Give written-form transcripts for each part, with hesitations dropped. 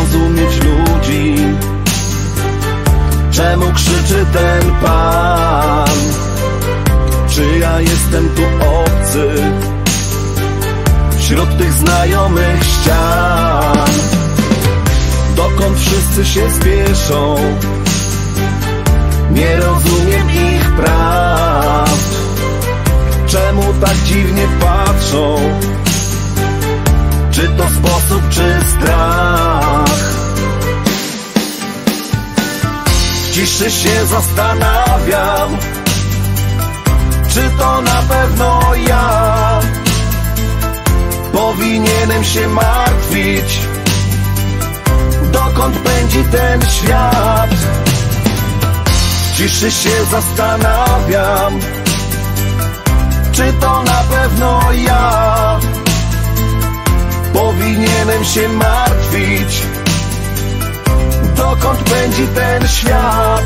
zrozumieć ludzi. Czemu krzyczy ten pan? Czy ja jestem tu obcy wśród tych znajomych ścian? Dokąd wszyscy się spieszą? Nie rozumiem ich prawd. Czemu tak dziwnie patrzą? Czy to sposób, czy strach? W ciszy się zastanawiam, czy to na pewno ja powinienem się martwić, dokąd pędzi ten świat. W ciszy się zastanawiam, czy to na pewno ja powinienem się martwić, dokąd pędzi ten świat.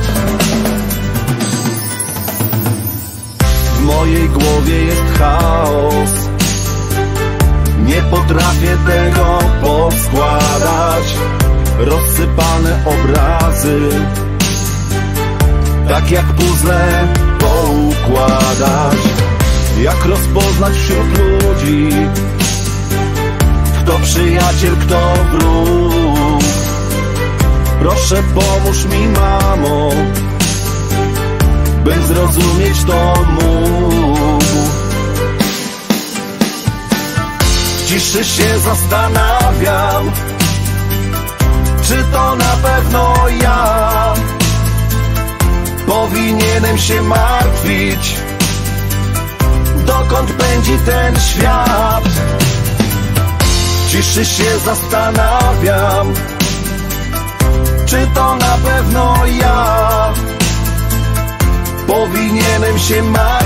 W mojej głowie jest chaos, nie potrafię tego poskładać. Rozsypane obrazy, tak jak puzzle poukładać. Jak rozpoznać wśród ludzi, kto przyjaciel, kto wróg? Proszę, pomóż mi, mamo, bym zrozumieć to mógł. W ciszy się zastanawiam, czy to na pewno ja powinienem się martwić, dokąd pędzi ten świat. W ciszy się zastanawiam, czy to na pewno ja powinienem się martwić,